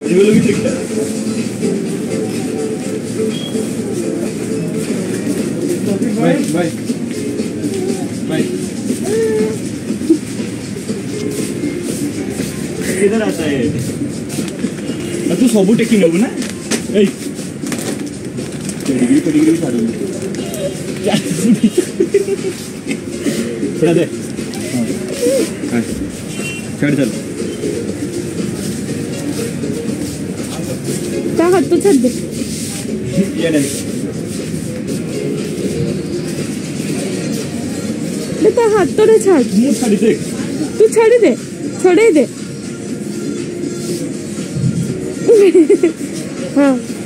एগুলো কি ঠিকঠাক? भाई भाई भाई इधर आता है तू सब टेकिंग हो ना ए पेडिग्री छाड़ छड़ा दे हां छड़ चल ता हाथ तो छड़ दे ये नहीं बेटा हाथ तो छाड़ मुंह छाड़ी दे तू छाड़ी दे छोड़े दे हाँ